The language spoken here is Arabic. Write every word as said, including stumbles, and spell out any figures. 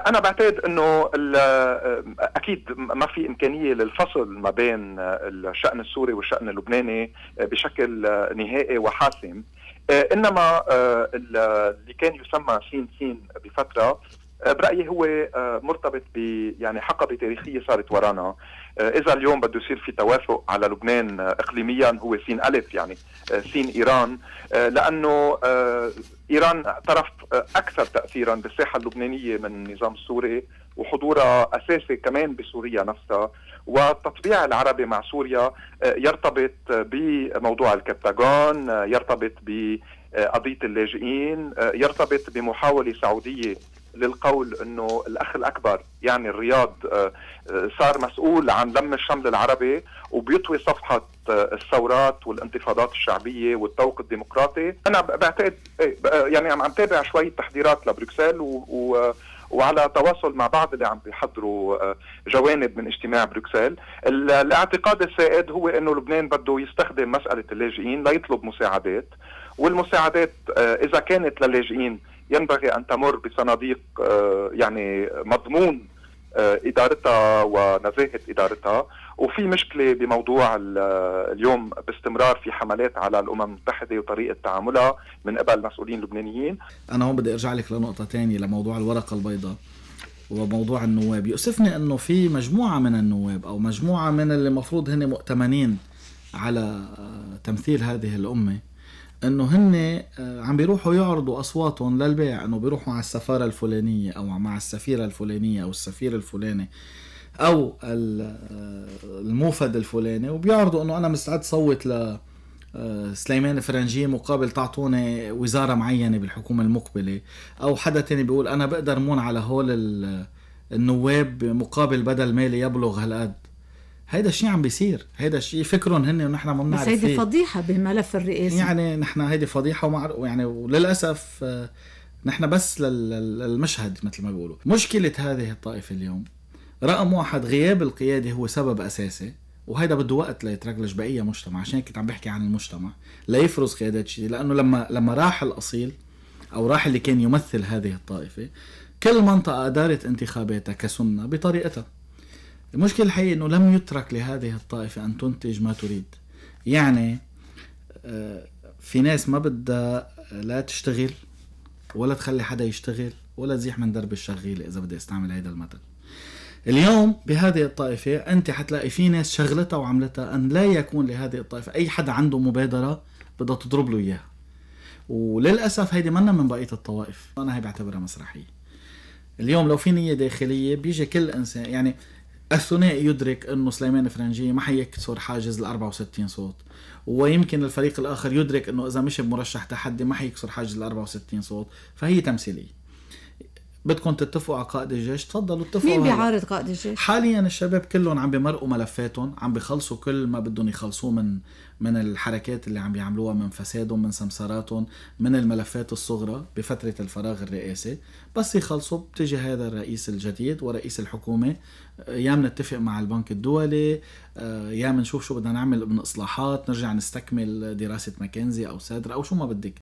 لا، أنا بعتقد أنه أكيد ما في إمكانية للفصل ما بين الشأن السوري والشأن اللبناني بشكل نهائي وحاسم. إنما اللي كان يسمى سين سين بفترة برأيي هو مرتبط ب يعني حقبة تاريخية صارت ورانا. إذا اليوم بده يصير في توافق على لبنان إقليميا هو سين ألف، يعني سين إيران، لأنه إيران طرف أكثر تأثيرا بالساحة اللبنانية من النظام السوري، وحضورها أساسي كمان بسوريا نفسها، والتطبيع العربي مع سوريا يرتبط بموضوع الكبتاغون، يرتبط بقضية اللاجئين، يرتبط بمحاولة سعودية للقول انه الاخ الاكبر يعني الرياض صار مسؤول عن لم الشمل العربي وبيطوي صفحة الثورات والانتفاضات الشعبية والطوق الديمقراطي. انا بعتقد يعني عم تابع شوية تحضيرات لبروكسل و, و وعلى تواصل مع بعض اللي عم بيحضروا جوانب من اجتماع بروكسل. الاعتقاد السائد هو انه لبنان بده يستخدم مسألة اللاجئين ليطلب مساعدات، والمساعدات اذا كانت للاجئين ينبغي أن تمر بصناديق يعني مضمون إدارتها ونزاهة إدارتها. وفي مشكلة بموضوع اليوم باستمرار في حملات على الأمم المتحدة وطريقة تعاملها من قبل مسؤولين لبنانيين. أنا هون بدي أرجع لك لنقطة تانية، لموضوع الورقة البيضاء وموضوع النواب. يؤسفني أنه في مجموعة من النواب أو مجموعة من اللي مفروض هن مؤتمنين على تمثيل هذه الأمة، انه هن عم بيروحوا يعرضوا اصواتهم للبيع، انه بيروحوا على السفارة الفلانية او مع السفيرة الفلانية او السفير الفلاني او الموفد الفلاني، وبيعرضوا انه انا مستعد صوت ل سليمان فرنجي مقابل تعطوني وزارة معينة بالحكومة المقبلة، او حدا تاني بيقول انا بقدر مون على هول النواب مقابل بدل مالي يبلغ هالقد. هيدا الشيء عم بيصير، هيدا الشيء فكرهم هن ونحن ما بنعرف فيه. بس هيدي فضيحة بملف الرئاسة، يعني نحن هيدي فضيحة ومع يعني وللأسف نحن بس للمشهد مثل ما بيقولوا. مشكلة هذه الطائفة اليوم رقم واحد غياب القيادة هو سبب أساسي، وهيدا بده وقت ليترجلج بأي مجتمع. عشان كنت عم بحكي عن المجتمع لا يفرز قيادات شيء، لأنه لما لما راح الأصيل أو راح اللي كان يمثل هذه الطائفة، كل منطقة أدارت انتخاباتها كسنة بطريقتها. المشكلة الحقيقة أنه لم يترك لهذه الطائفة أن تنتج ما تريد. يعني في ناس ما بدها لا تشتغل ولا تخلي حدا يشتغل ولا تزيح من درب الشغيل، إذا بدي استعمل هذا المثل. اليوم بهذه الطائفة أنت حتلاقي في ناس شغلتها وعملتها أن لا يكون لهذه الطائفة أي حدا عنده مبادرة بدها تضرب له إياها. وللأسف هيدي منا من بقية الطوائف. أنا هي بعتبرها مسرحية. اليوم لو في نية داخلية بيجي كل إنسان، يعني الثنائي يدرك أنه سليمان فرنجي ما حيكسر حاجز ال أربعة وستين صوت، ويمكن الفريق الآخر يدرك أنه إذا مش بمرشح تحدي ما حيكسر حاجز ال أربعة وستين صوت. فهي تمثيلية. بدكم تتفقوا على قائد الجيش تفضلوا اتفقوا. مين بيعارض قائد الجيش؟ حاليا الشباب كلهم عم بمرقوا ملفاتهم، عم بيخلصوا كل ما بدهم يخلصوه من من الحركات اللي عم بيعملوها، من فسادهم، من سمساراتهم، من الملفات الصغرى بفترة الفراغ الرئاسي. بس يخلصوا بتجي هذا الرئيس الجديد ورئيس الحكومة، يا منتفق مع البنك الدولي، يا منشوف شو بدنا نعمل من إصلاحات، نرجع نستكمل دراسة ماكنزي أو سادرة أو شو ما بدك.